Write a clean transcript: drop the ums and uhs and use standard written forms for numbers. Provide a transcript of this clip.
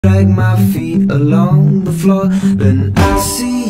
Drag my feet along the floor, then I see